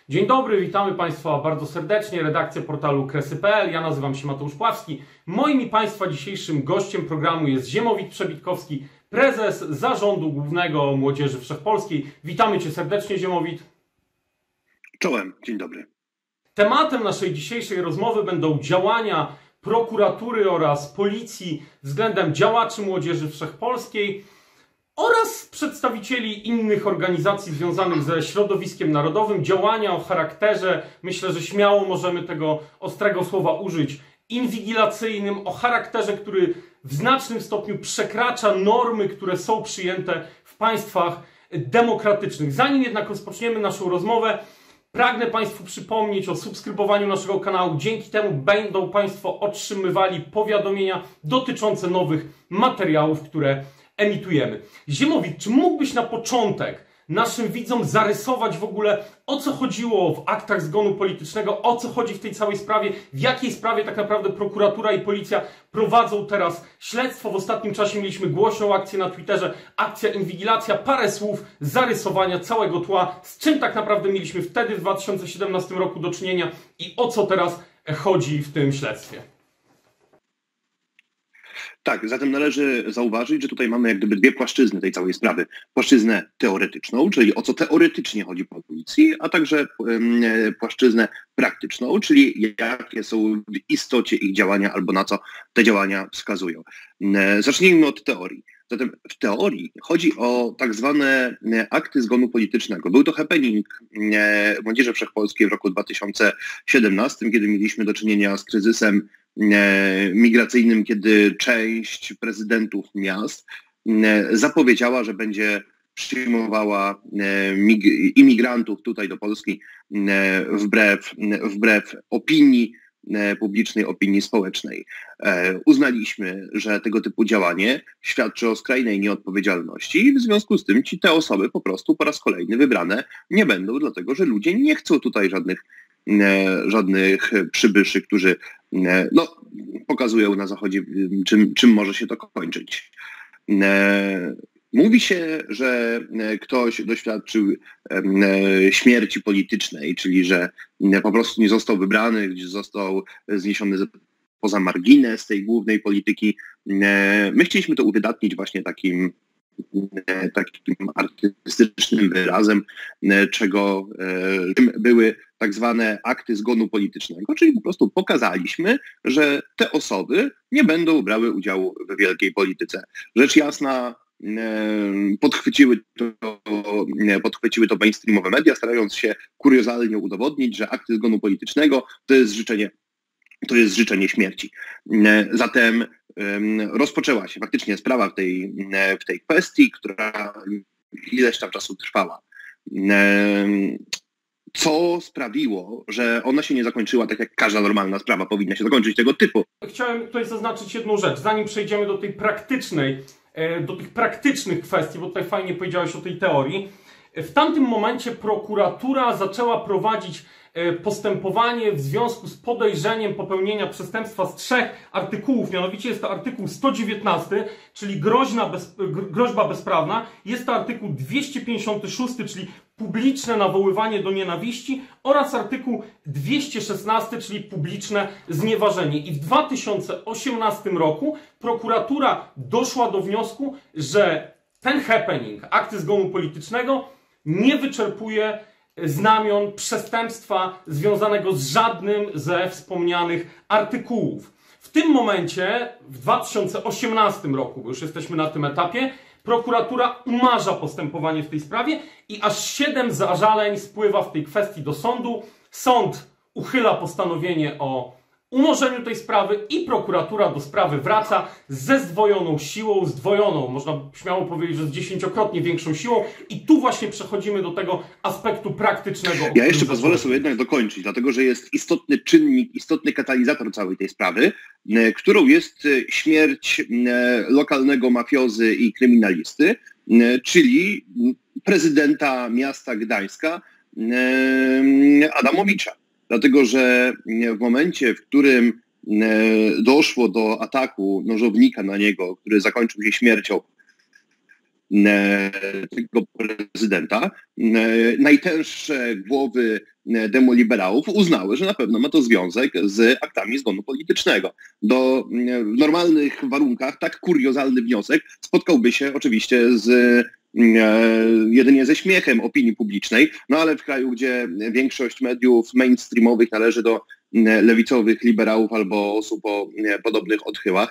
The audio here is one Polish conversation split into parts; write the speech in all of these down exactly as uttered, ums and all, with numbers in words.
Dzień dobry, witamy Państwa bardzo serdecznie, redakcja portalu kresy kropka pe el. Ja nazywam się Mateusz Pławski. Moim i Państwa dzisiejszym gościem programu jest Ziemowit Przebitkowski, prezes Zarządu Głównego Młodzieży Wszechpolskiej. Witamy Cię serdecznie, Ziemowit. Czołem, dzień dobry. Tematem naszej dzisiejszej rozmowy będą działania prokuratury oraz policji względem działaczy Młodzieży Wszechpolskiej oraz przedstawicieli innych organizacji związanych ze środowiskiem narodowym. Działania o charakterze, myślę, że śmiało możemy tego ostrego słowa użyć, inwigilacyjnym, o charakterze, który w znacznym stopniu przekracza normy, które są przyjęte w państwach demokratycznych. Zanim jednak rozpoczniemy naszą rozmowę, pragnę Państwu przypomnieć o subskrybowaniu naszego kanału. Dzięki temu będą Państwo otrzymywali powiadomienia dotyczące nowych materiałów, które emitujemy. Ziemowit, czy mógłbyś na początek naszym widzom zarysować w ogóle, o co chodziło w aktach zgonu politycznego, o co chodzi w tej całej sprawie, w jakiej sprawie tak naprawdę prokuratura i policja prowadzą teraz śledztwo? W ostatnim czasie mieliśmy głośną akcję na Twitterze, akcja inwigilacja, parę słów zarysowania całego tła, z czym tak naprawdę mieliśmy wtedy w dwa tysiące siedemnastym roku do czynienia i o co teraz chodzi w tym śledztwie. Tak, zatem należy zauważyć, że tutaj mamy jak gdyby dwie płaszczyzny tej całej sprawy. Płaszczyznę teoretyczną, czyli o co teoretycznie chodzi po policji, a także płaszczyznę praktyczną, czyli jakie są w istocie ich działania albo na co te działania wskazują. Zacznijmy od teorii. Zatem w teorii chodzi o tak zwane akty zgonu politycznego. Był to happening Młodzieży Wszechpolskiej w roku dwa tysiące siedemnastym, kiedy mieliśmy do czynienia z kryzysem migracyjnym, kiedy część prezydentów miast zapowiedziała, że będzie przyjmowała imigrantów tutaj do Polski wbrew, wbrew opinii publicznej, opinii społecznej. Uznaliśmy, że tego typu działanie świadczy o skrajnej nieodpowiedzialności i w związku z tym ci te osoby po prostu po raz kolejny wybrane nie będą, dlatego że ludzie nie chcą tutaj żadnych żadnych przybyszy, którzy no, pokazują na Zachodzie, czym, czym może się to kończyć. Mówi się, że ktoś doświadczył śmierci politycznej, czyli że po prostu nie został wybrany, gdzie został zniesiony poza margines tej głównej polityki. My chcieliśmy to uwydatnić właśnie takim takim artystycznym wyrazem, czego czym były tak zwane akty zgonu politycznego, czyli po prostu pokazaliśmy, że te osoby nie będą brały udziału w wielkiej polityce. Rzecz jasna, podchwyciły to, podchwyciły to mainstreamowe media, starając się kuriozalnie udowodnić, że akty zgonu politycznego to jest życzenie, to jest życzenie śmierci. Zatem rozpoczęła się faktycznie sprawa w tej, w tej kwestii, która ileś tam czasu trwała. Co sprawiło, że ona się nie zakończyła tak jak każda normalna sprawa powinna się zakończyć tego typu. Chciałem tutaj zaznaczyć jedną rzecz, zanim przejdziemy do tej praktycznej, do tych praktycznych kwestii, bo tutaj fajnie powiedziałeś o tej teorii. W tamtym momencie prokuratura zaczęła prowadzić postępowanie w związku z podejrzeniem popełnienia przestępstwa z trzech artykułów. Mianowicie jest to artykuł sto dziewiętnasty, czyli groźna bez, groźba bezprawna. Jest to artykuł dwieście pięćdziesiąty szósty, czyli publiczne nawoływanie do nienawiści oraz artykuł dwieście szesnasty, czyli publiczne znieważenie. I w dwa tysiące osiemnastym roku prokuratura doszła do wniosku, że ten happening, akty zgonu politycznego, nie wyczerpuje znamion przestępstwa związanego z żadnym ze wspomnianych artykułów. W tym momencie, w dwa tysiące osiemnastym roku, bo już jesteśmy na tym etapie, prokuratura umarza postępowanie w tej sprawie i aż siedem zażaleń spływa w tej kwestii do sądu. Sąd uchyla postanowienie o umorzeniu tej sprawy i prokuratura do sprawy wraca ze zdwojoną siłą, zdwojoną, można śmiało powiedzieć, że z dziesięciokrotnie większą siłą. I tu właśnie przechodzimy do tego aspektu praktycznego. Ja jeszcze pozwolę sobie jednak dokończyć, dlatego że jest istotny czynnik, istotny katalizator całej tej sprawy, którą jest śmierć lokalnego mafiozy i kryminalisty, czyli prezydenta miasta Gdańska Adamowicza. Dlatego, że w momencie, w którym doszło do ataku nożownika na niego, który zakończył się śmiercią tego prezydenta, najtęższe głowy demoliberałów uznały, że na pewno ma to związek z aktami zgonu politycznego. Do, w normalnych warunkach tak kuriozalny wniosek spotkałby się oczywiście z jedynie ze śmiechem opinii publicznej, no ale w kraju, gdzie większość mediów mainstreamowych należy do lewicowych liberałów albo osób o podobnych odchyłach,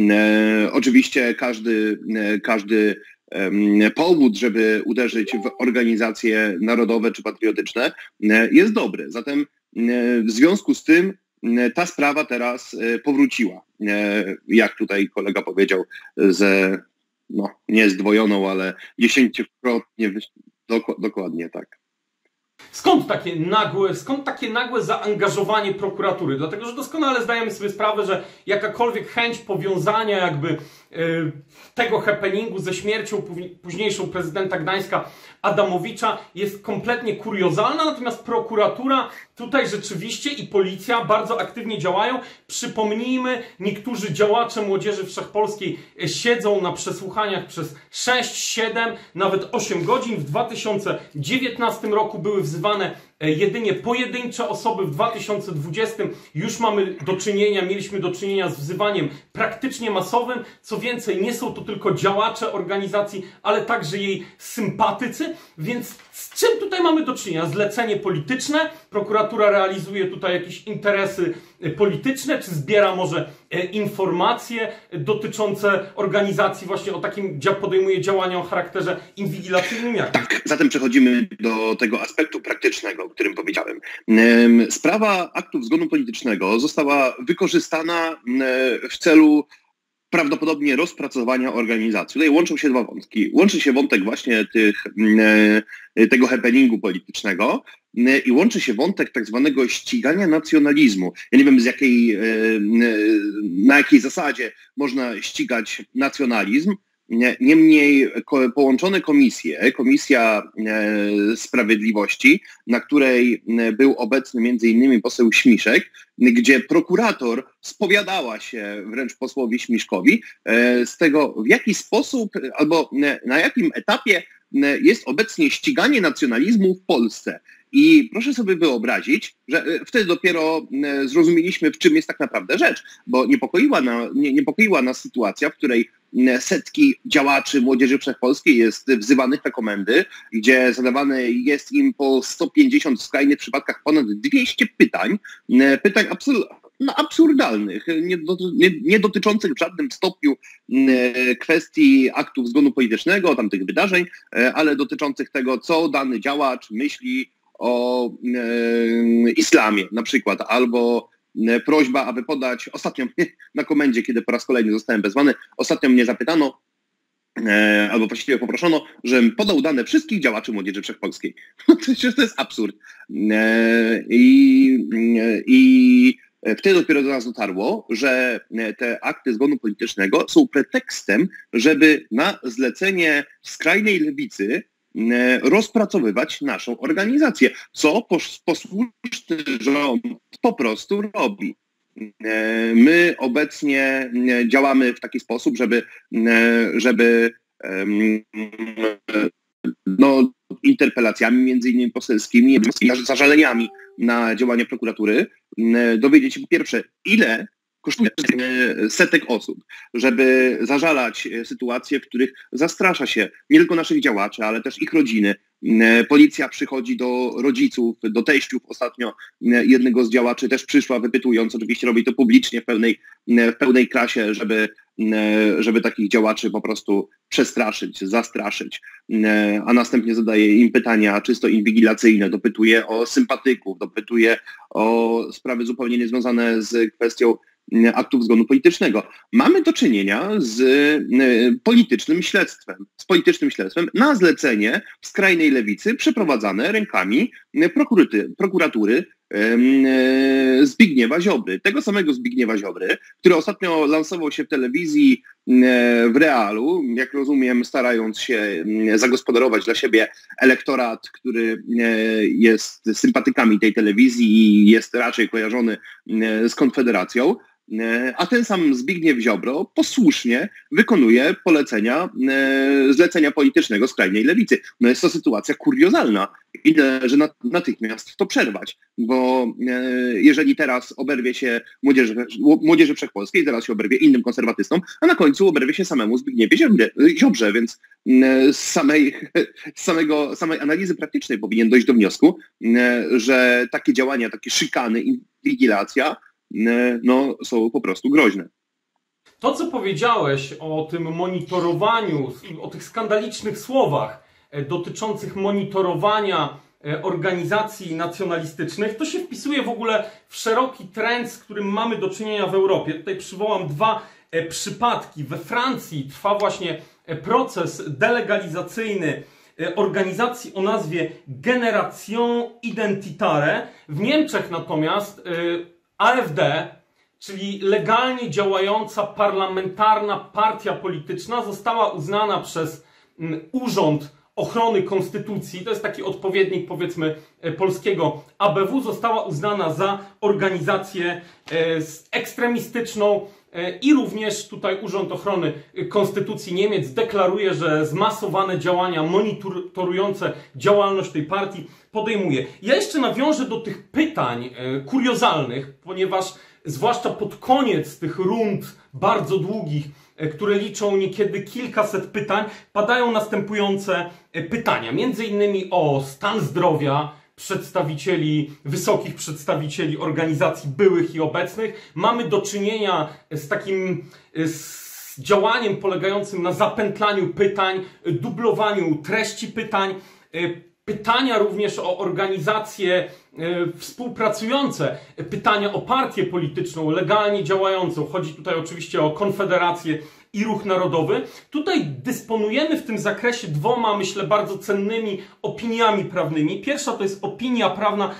oczywiście każdy, każdy powód, żeby uderzyć w organizacje narodowe czy patriotyczne, jest dobry. Zatem w związku z tym ta sprawa teraz powróciła. Jak tutaj kolega powiedział, ze, no, nie zdwojoną, ale dziesięciokrotnie, dokładnie tak. Skąd takie nagłe, skąd takie nagłe zaangażowanie prokuratury? Dlatego, że doskonale zdajemy sobie sprawę, że jakakolwiek chęć powiązania jakby y, tego happeningu ze śmiercią późniejszą prezydenta Gdańska Adamowicza jest kompletnie kuriozalna, natomiast prokuratura tutaj rzeczywiście i policja bardzo aktywnie działają. Przypomnijmy, niektórzy działacze Młodzieży Wszechpolskiej siedzą na przesłuchaniach przez sześć, siedem, nawet osiem godzin. W dwa tysiące dziewiętnastym roku były wzywane jedynie pojedyncze osoby. W dwa tysiące dwudziestym już mamy do czynienia, mieliśmy do czynienia z wzywaniem praktycznie masowym. Co więcej, nie są to tylko działacze organizacji, ale także jej sympatycy. Więc z czym tutaj mamy do czynienia? Zlecenie polityczne, prokuratura realizuje tutaj jakieś interesy polityczne, czy zbiera może informacje dotyczące organizacji właśnie o takim, podejmuje działania o charakterze inwigilacyjnym? Jak? Tak, zatem przechodzimy do tego aspektu praktycznego, o którym powiedziałem. Sprawa aktów zgonu politycznego została wykorzystana w celu prawdopodobnie rozpracowania organizacji. Tutaj łączą się dwa wątki. Łączy się wątek właśnie tych, tego happeningu politycznego i łączy się wątek tak zwanego ścigania nacjonalizmu. Ja nie wiem, z jakiej, na jakiej zasadzie można ścigać nacjonalizm. Niemniej połączone komisje, Komisja Sprawiedliwości, na której był obecny między innymi poseł Śmiszek, gdzie prokurator spowiadała się wręcz posłowi Śmiszkowi z tego, w jaki sposób albo na jakim etapie jest obecnie ściganie nacjonalizmu w Polsce. I proszę sobie wyobrazić, że wtedy dopiero zrozumieliśmy, w czym jest tak naprawdę rzecz, bo niepokoiła, na, nie, niepokoiła nas sytuacja, w której setki działaczy Młodzieży Wszechpolskiej jest wzywanych na komendy, gdzie zadawane jest im po sto pięćdziesiąt, w skrajnych przypadkach ponad dwieście pytań, pytań absur- no, absurdalnych, nie, do, nie, nie dotyczących w żadnym stopniu kwestii aktów zgonu politycznego, tamtych wydarzeń, ale dotyczących tego, co dany działacz myśli o e, islamie na przykład, albo e, prośba, aby podać, ostatnio na komendzie, kiedy po raz kolejny zostałem wezwany, ostatnio mnie zapytano, e, albo właściwie poproszono, żebym podał dane wszystkich działaczy Młodzieży Wszechpolskiej. To jest absurd. E, i, e, I wtedy dopiero do nas dotarło, że te akty zgonu politycznego są pretekstem, żeby na zlecenie skrajnej lewicy rozpracowywać naszą organizację, co posłuszny rząd po prostu robi. My obecnie działamy w taki sposób, żeby, żeby no, interpelacjami między innymi poselskimi, zażaleniami na działania prokuratury dowiedzieć się po pierwsze, ile kosztuje setek osób, żeby zażalać sytuacje, w których zastrasza się nie tylko naszych działaczy, ale też ich rodziny. Policja przychodzi do rodziców, do teściów. Ostatnio jednego z działaczy też przyszła, wypytując, oczywiście robi to publicznie w pełnej, w pełnej krasie, żeby, żeby takich działaczy po prostu przestraszyć, zastraszyć, a następnie zadaje im pytania czysto inwigilacyjne, dopytuje o sympatyków, dopytuje o sprawy zupełnie niezwiązane z kwestią aktów zgonu politycznego. Mamy do czynienia z politycznym śledztwem, z politycznym śledztwem na zlecenie skrajnej lewicy przeprowadzane rękami prokuratury Zbigniewa Ziobry. Tego samego Zbigniewa Ziobry, który ostatnio lansował się w telewizji w Realu, jak rozumiem, starając się zagospodarować dla siebie elektorat, który jest sympatykami tej telewizji i jest raczej kojarzony z Konfederacją. a ten sam Zbigniew Ziobro posłusznie wykonuje polecenia, zlecenia politycznego skrajnej lewicy. No jest to sytuacja kuriozalna i należy natychmiast to przerwać, bo jeżeli teraz oberwie się Młodzieży, Młodzieży Wszechpolskiej, teraz się oberwie innym konserwatystom, a na końcu oberwie się samemu Zbigniewie Ziobrze, więc z samej, z samego, samej analizy praktycznej powinien dojść do wniosku, że takie działania, takie szykany, inwigilacja no, są po prostu groźne. To, co powiedziałeś o tym monitorowaniu, o tych skandalicznych słowach dotyczących monitorowania organizacji nacjonalistycznych, to się wpisuje w ogóle w szeroki trend, z którym mamy do czynienia w Europie. Tutaj przywołam dwa przypadki. We Francji trwa właśnie proces delegalizacyjny organizacji o nazwie Génération Identitaire. W Niemczech natomiast A F D, czyli legalnie działająca parlamentarna partia polityczna, została uznana przez Urząd Ochrony Konstytucji, to jest taki odpowiednik powiedzmy polskiego A B W, została uznana za organizację ekstremistyczną i również tutaj Urząd Ochrony Konstytucji Niemiec deklaruje, że zmasowane działania monitorujące działalność tej partii podejmuje. Ja jeszcze nawiążę do tych pytań kuriozalnych, ponieważ zwłaszcza pod koniec tych rund bardzo długich, które liczą niekiedy kilkaset pytań, padają następujące pytania. Między innymi o stan zdrowia przedstawicieli, wysokich przedstawicieli organizacji byłych i obecnych. Mamy do czynienia z takim z działaniem polegającym na zapętlaniu pytań, dublowaniu treści pytań. Pytania również o organizacje współpracujące, pytania o partię polityczną, legalnie działającą. Chodzi tutaj oczywiście o Konfederację i Ruch Narodowy. Tutaj dysponujemy w tym zakresie dwoma, myślę, bardzo cennymi opiniami prawnymi. Pierwsza to jest opinia prawna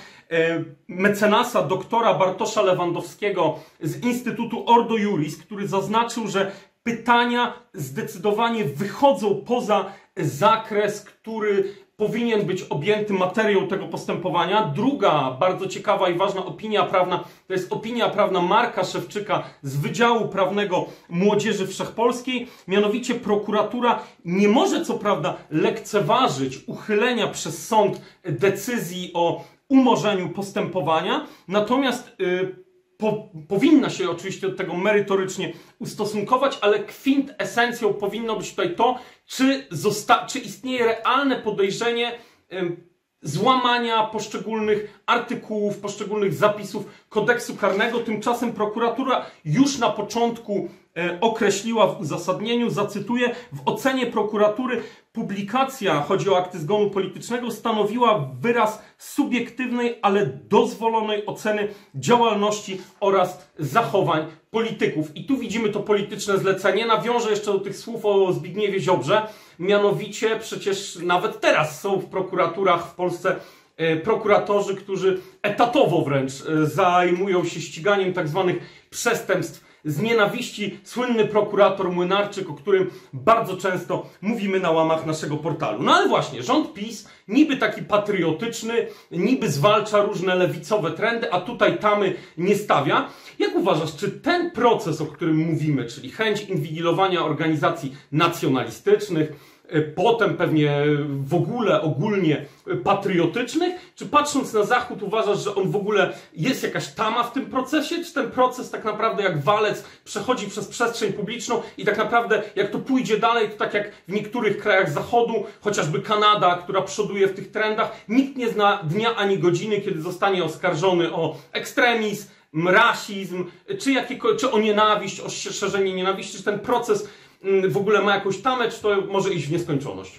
mecenasa doktora Bartosza Lewandowskiego z Instytutu Ordo Iuris, który zaznaczył, że pytania zdecydowanie wychodzą poza zakres, który powinien być objęty materią tego postępowania. Druga bardzo ciekawa i ważna opinia prawna to jest opinia prawna Marka Szewczyka z Wydziału Prawnego Młodzieży Wszechpolskiej. Mianowicie prokuratura nie może co prawda lekceważyć uchylenia przez sąd decyzji o umorzeniu postępowania, natomiast yy, Po, powinna się oczywiście do tego merytorycznie ustosunkować, ale kwintesencją powinno być tutaj to, czy, zosta- czy istnieje realne podejrzenie y, złamania poszczególnych artykułów, poszczególnych zapisów kodeksu karnego. Tymczasem prokuratura już na początku y, określiła w uzasadnieniu, zacytuję, w ocenie prokuratury publikacja, chodzi o akty zgonu politycznego, stanowiła wyraz subiektywnej, ale dozwolonej oceny działalności oraz zachowań polityków. I tu widzimy to polityczne zlecenie. Nawiążę jeszcze do tych słów o Zbigniewie Ziobrze. Mianowicie przecież nawet teraz są w prokuraturach w Polsce e, prokuratorzy, którzy etatowo wręcz e, zajmują się ściganiem tak zwanych przestępstw z nienawiści. Słynny prokurator Młynarczyk, o którym bardzo często mówimy na łamach naszego portalu. No ale właśnie, rząd PiS, niby taki patriotyczny, niby zwalcza różne lewicowe trendy, a tutaj tamy nie stawia. Jak uważasz, czy ten proces, o którym mówimy, czyli chęć inwigilowania organizacji nacjonalistycznych, potem pewnie w ogóle ogólnie patriotycznych, czy patrząc na Zachód uważasz, że on w ogóle jest jakaś tama w tym procesie, czy ten proces tak naprawdę jak walec przechodzi przez przestrzeń publiczną i tak naprawdę jak to pójdzie dalej, to tak jak w niektórych krajach Zachodu, chociażby Kanada, która przoduje w tych trendach, nikt nie zna dnia ani godziny, kiedy zostanie oskarżony o ekstremizm, rasizm, czy, jakiego, czy o nienawiść, o szerzenie nienawiści, czy ten proces w ogóle ma jakąś tamę, czy to może iść w nieskończoność?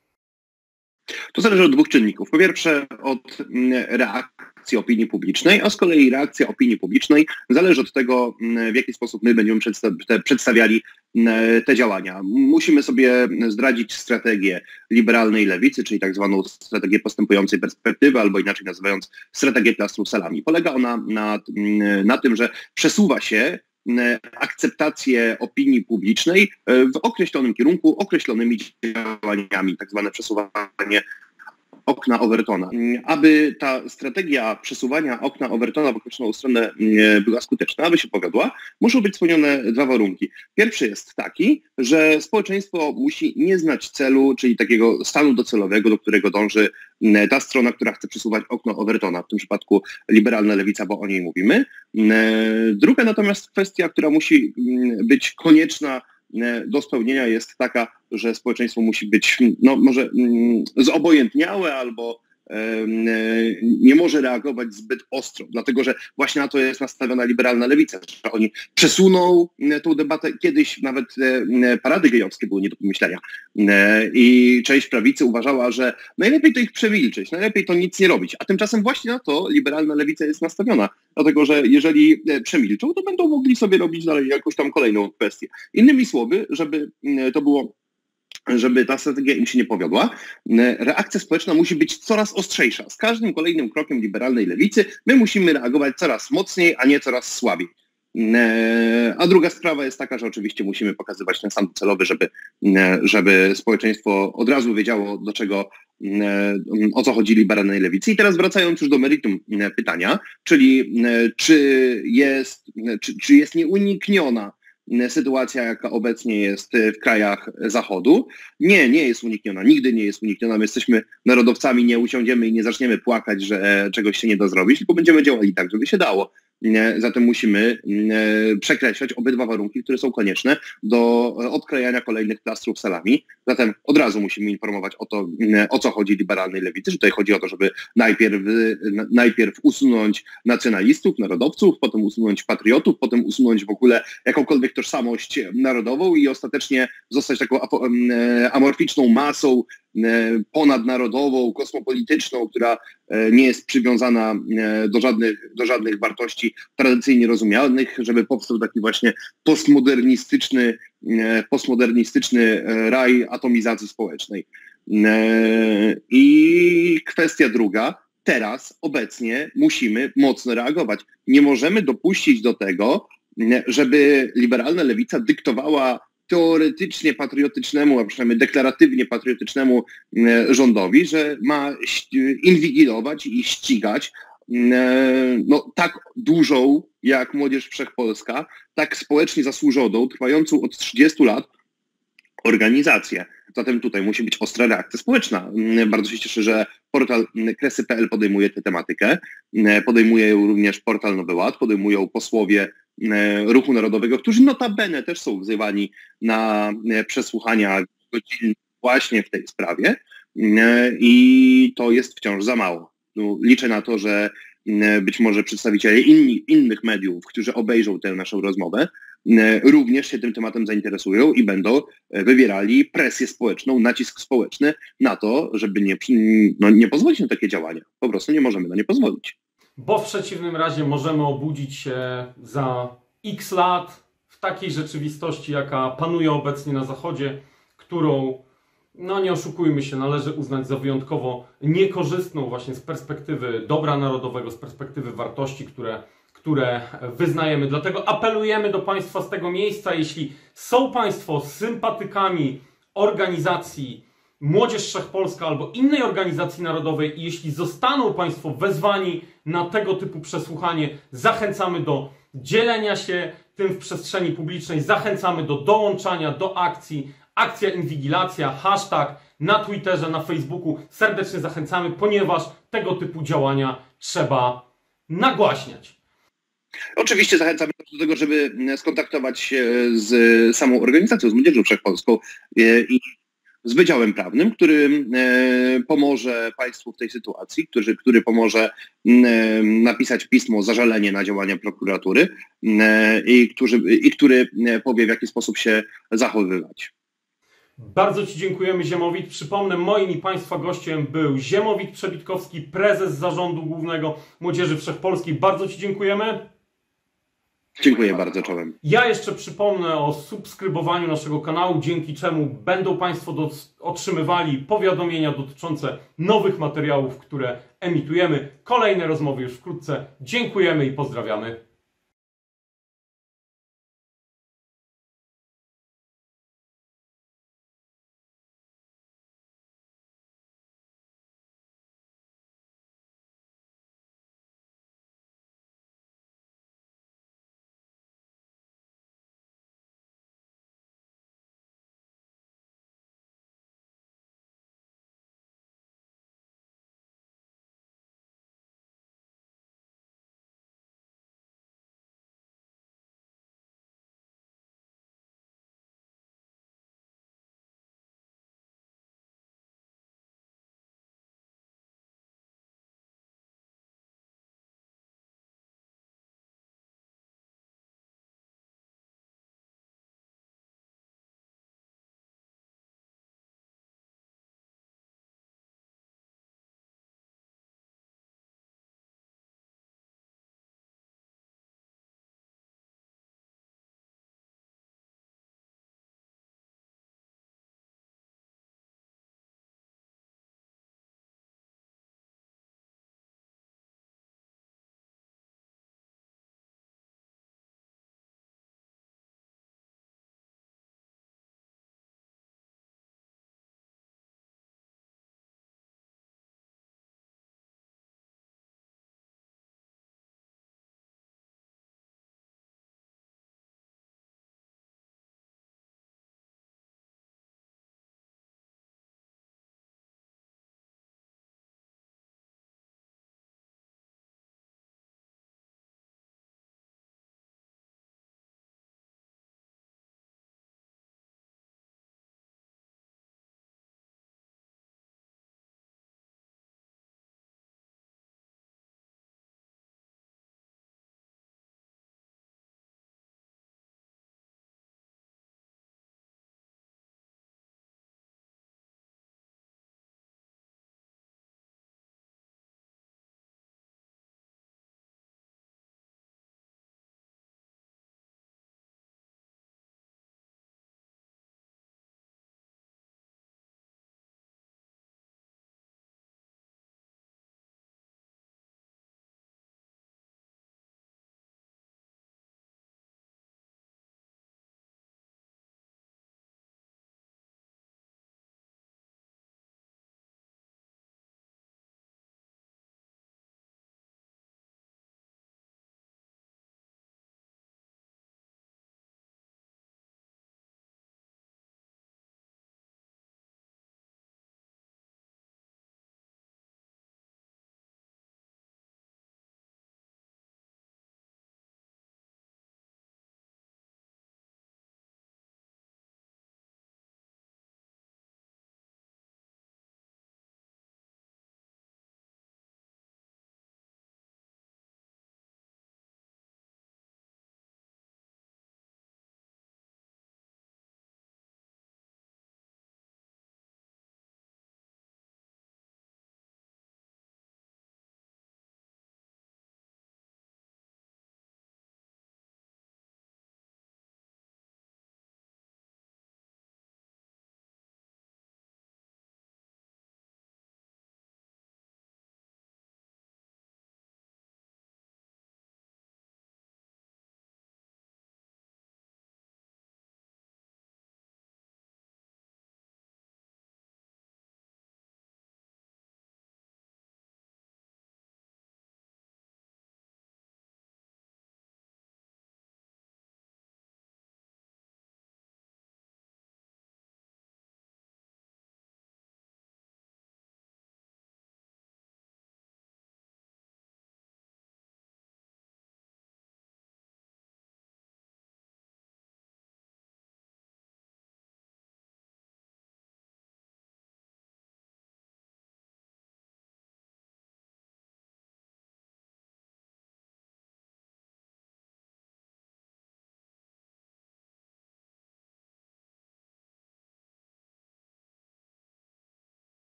To zależy od dwóch czynników. Po pierwsze od reakcji opinii publicznej, a z kolei reakcja opinii publicznej zależy od tego, w jaki sposób my będziemy przedstawiali te działania. Musimy sobie zdradzić strategię liberalnej lewicy, czyli tak zwaną strategię postępującej perspektywy, albo inaczej nazywając strategię plastru salami. Polega ona na, na tym, że przesuwa się akceptację opinii publicznej w określonym kierunku, określonymi działaniami, tak zwane przesuwanie okna Overtona. Aby ta strategia przesuwania okna Overtona w określoną stronę była skuteczna, aby się powiodła, muszą być spełnione dwa warunki. Pierwszy jest taki, że społeczeństwo musi nie znać celu, czyli takiego stanu docelowego, do którego dąży ta strona, która chce przesuwać okno Overtona, w tym przypadku liberalna lewica, bo o niej mówimy. Druga natomiast kwestia, która musi być konieczna do spełnienia, jest taka, że społeczeństwo musi być, no może zobojętniałe albo nie może reagować zbyt ostro, dlatego że właśnie na to jest nastawiona liberalna lewica, że oni przesuną tą debatę. Kiedyś nawet parady gejowskie były nie do pomyślenia i część prawicy uważała, że najlepiej to ich przemilczyć, najlepiej to nic nie robić, a tymczasem właśnie na to liberalna lewica jest nastawiona, dlatego że jeżeli przemilczą, to będą mogli sobie robić dalej jakąś tam kolejną kwestię. Innymi słowy, żeby to było żeby ta strategia im się nie powiodła, reakcja społeczna musi być coraz ostrzejsza. Z każdym kolejnym krokiem liberalnej lewicy my musimy reagować coraz mocniej, a nie coraz słabiej. A druga sprawa jest taka, że oczywiście musimy pokazywać ten stan celowy, żeby, żeby społeczeństwo od razu wiedziało, do czego, o co chodzi liberalnej lewicy. I teraz wracając już do meritum pytania, czyli czy jest, czy, czy jest nieunikniona sytuacja, jaka obecnie jest w krajach Zachodu. Nie, nie jest unikniona, nigdy nie jest unikniona. My jesteśmy narodowcami, nie usiądziemy i nie zaczniemy płakać, że czegoś się nie da zrobić, tylko będziemy działali tak, żeby się dało. Zatem musimy przekreślać obydwa warunki, które są konieczne do odklejania kolejnych plastrów salami. Zatem od razu musimy informować o to, o co chodzi liberalnej lewicy, że tutaj chodzi o to, żeby najpierw, najpierw usunąć nacjonalistów, narodowców, potem usunąć patriotów, potem usunąć w ogóle jakąkolwiek tożsamość narodową i ostatecznie zostać taką amorficzną masą ponadnarodową, kosmopolityczną, która nie jest przywiązana do żadnych, do żadnych wartości tradycyjnie rozumianych, żeby powstał taki właśnie postmodernistyczny, postmodernistyczny raj atomizacji społecznej. I kwestia druga, teraz, obecnie musimy mocno reagować. Nie możemy dopuścić do tego, żeby liberalna lewica dyktowała teoretycznie patriotycznemu, a przynajmniej deklaratywnie patriotycznemu rządowi, że ma inwigilować i ścigać no, tak dużą jak Młodzież Wszechpolska, tak społecznie zasłużoną, trwającą od trzydziestu lat organizację. Zatem tutaj musi być ostra reakcja społeczna. Bardzo się cieszę, że portal kresy kropka pe el podejmuje tę tematykę. Podejmuje ją również portal Nowy Ład, podejmują posłowie Ruchu Narodowego, którzy notabene też są wzywani na przesłuchania godzin właśnie w tej sprawie i to jest wciąż za mało. No, liczę na to, że być może przedstawiciele inni, innych mediów, którzy obejrzą tę naszą rozmowę, również się tym tematem zainteresują i będą wywierali presję społeczną, nacisk społeczny na to, żeby nie, no, nie pozwolić na takie działania. Po prostu nie możemy na nie pozwolić. Bo w przeciwnym razie możemy obudzić się za x lat w takiej rzeczywistości, jaka panuje obecnie na Zachodzie, którą, no nie oszukujmy się, należy uznać za wyjątkowo niekorzystną właśnie z perspektywy dobra narodowego, z perspektywy wartości, które, które wyznajemy. Dlatego apelujemy do Państwa z tego miejsca, jeśli są Państwo sympatykami organizacji Młodzież Wszechpolska albo innej organizacji narodowej i jeśli zostaną Państwo wezwani na tego typu przesłuchanie, zachęcamy do dzielenia się tym w przestrzeni publicznej, zachęcamy do dołączania do akcji. Akcja Inwigilacja, hashtag na Twitterze, na Facebooku. Serdecznie zachęcamy, ponieważ tego typu działania trzeba nagłaśniać. Oczywiście zachęcamy do tego, żeby skontaktować się z samą organizacją, z Młodzieżą Wszechpolską i z Wydziałem Prawnym, który pomoże Państwu w tej sytuacji, który, który pomoże napisać pismo, zażalenie na działania prokuratury i, którzy, i który powie, w jaki sposób się zachowywać. Bardzo Ci dziękujemy, Ziemowit. Przypomnę, moim i Państwa gościem był Ziemowit Przebitkowski, prezes Zarządu Głównego Młodzieży Wszechpolskiej. Bardzo Ci dziękujemy. Dziękuję bardzo, czołem. Ja jeszcze przypomnę o subskrybowaniu naszego kanału, dzięki czemu będą Państwo do, otrzymywali powiadomienia dotyczące nowych materiałów, które emitujemy. Kolejne rozmowy już wkrótce. Dziękujemy i pozdrawiamy.